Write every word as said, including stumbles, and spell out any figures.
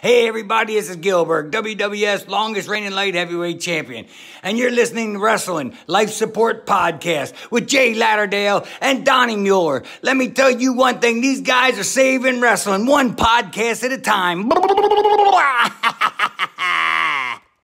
Hey everybody, this is Gilberg, W W F's longest reigning light heavyweight champion. And you're listening to Wrestling Life Support Podcast with Jay Latterdale and Donnie Mueller. Let me tell you one thing, these guys are saving wrestling one podcast at a time.